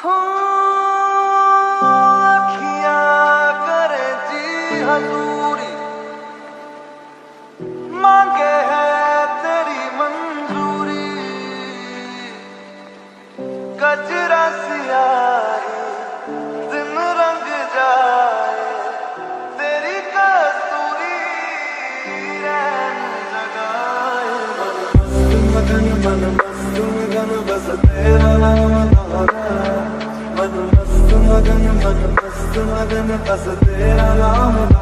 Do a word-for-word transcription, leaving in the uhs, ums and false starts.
हो अखियां करे जी हजूरी, मांगे है तेरी मंजूरी। गजरा सियाही दिन रंग जाए, तेरी कसूरी रैन लगाए। मन मस्त मगन मन मस्त मगन बस तेरा नाम तारा। मन मस्त मगन मन मस्त मगन बस तेरा नाम।